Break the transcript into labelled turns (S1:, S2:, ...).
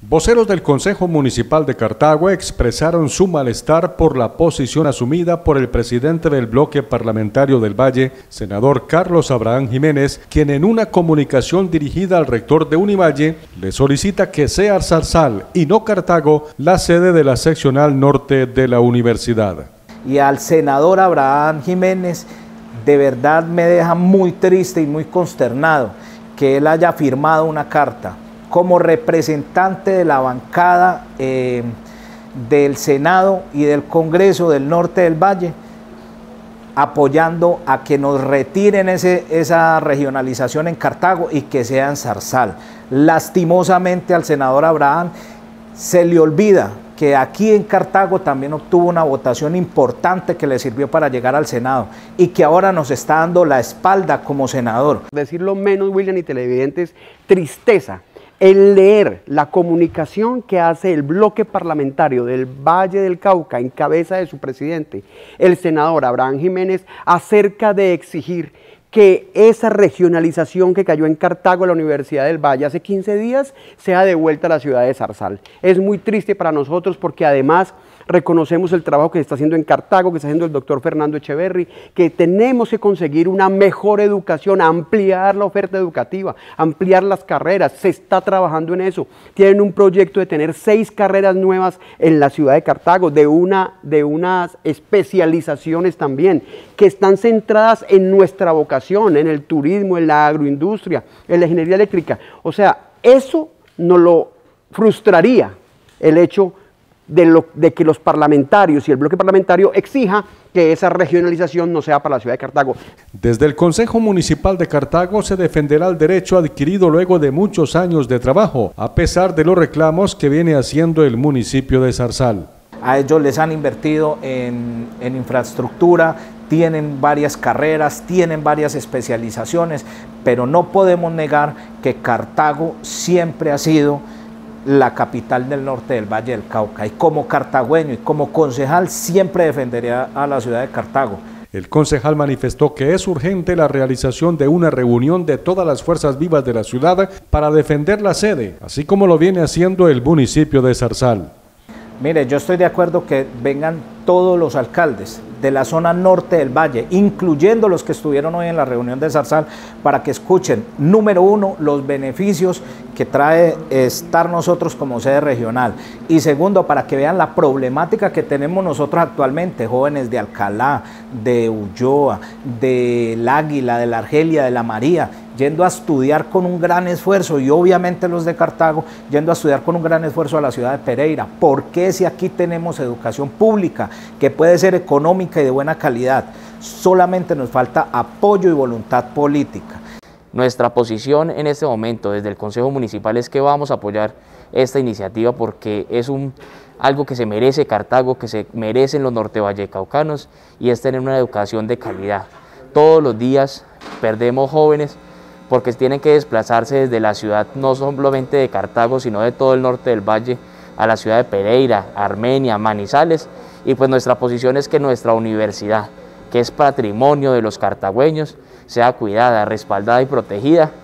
S1: Voceros del Consejo Municipal de Cartago expresaron su malestar por la posición asumida por el presidente del bloque parlamentario del Valle, senador Carlos Abraham Jiménez, quien en una comunicación dirigida al rector de Univalle le solicita que sea Zarzal y no Cartago la sede de la seccional norte de la universidad.
S2: Y al senador Abraham Jiménez, de verdad me deja muy triste y muy consternado que él haya firmado una carta como representante de la bancada del Senado y del Congreso del Norte del Valle, apoyando a que nos retiren esa regionalización en Cartago y que sea en Zarzal. Lastimosamente al senador Abraham se le olvida que aquí en Cartago también obtuvo una votación importante que le sirvió para llegar al Senado y que ahora nos está dando la espalda como senador.
S3: Decirlo menos, William y televidentes, tristeza. El leer la comunicación que hace el bloque parlamentario del Valle del Cauca en cabeza de su presidente, el senador Abraham Jiménez, acerca de exigir que esa regionalización que cayó en Cartago, la Universidad del Valle, hace 15 días, sea devuelta a la ciudad de Zarzal. Es muy triste para nosotros porque además reconocemos el trabajo que se está haciendo en Cartago, que está haciendo el doctor Fernando Echeverry, que tenemos que conseguir una mejor educación, ampliar la oferta educativa, ampliar las carreras, se está trabajando en eso. Tienen un proyecto de tener 6 carreras nuevas en la ciudad de Cartago, de unas especializaciones también, que están centradas en nuestra vocación, en el turismo, en la agroindustria, en la ingeniería eléctrica. O sea, eso nos lo frustraría el hecho de que los parlamentarios y el bloque parlamentario exija que esa regionalización no sea para la ciudad de Cartago.
S1: Desde el Consejo Municipal de Cartago se defenderá el derecho adquirido luego de muchos años de trabajo, a pesar de los reclamos que viene haciendo el municipio de Zarzal.
S2: A ellos les han invertido en infraestructura, tienen varias carreras, tienen varias especializaciones, pero no podemos negar que Cartago siempre ha sido la capital del norte del Valle del Cauca, y como cartagüeño y como concejal siempre defendería a la ciudad de Cartago.
S1: El concejal manifestó que es urgente la realización de una reunión de todas las fuerzas vivas de la ciudad para defender la sede, así como lo viene haciendo el municipio de Zarzal.
S2: Mire, yo estoy de acuerdo que vengan todos los alcaldes de la zona norte del Valle, incluyendo los que estuvieron hoy en la reunión de Zarzal, para que escuchen, número 1, los beneficios que trae estar nosotros como sede regional, y segundo, para que vean la problemática que tenemos nosotros actualmente, jóvenes de Alcalá, de Ulloa, del Águila, de la Argelia, de la María, yendo a estudiar con un gran esfuerzo, y obviamente los de Cartago yendo a estudiar con un gran esfuerzo a la ciudad de Pereira. ¿Por qué si aquí tenemos educación pública que puede ser económica y de buena calidad? Solamente nos falta apoyo y voluntad política.
S4: Nuestra posición en este momento desde el Consejo Municipal es que vamos a apoyar esta iniciativa porque es algo que se merece Cartago, que se merecen los nortevallecaucanos, y es tener una educación de calidad. Todos los días perdemos jóvenes porque tienen que desplazarse desde la ciudad, no solamente de Cartago, sino de todo el norte del Valle, a la ciudad de Pereira, Armenia, Manizales, y pues nuestra posición es que nuestra universidad, que es patrimonio de los cartagüeños, sea cuidada, respaldada y protegida,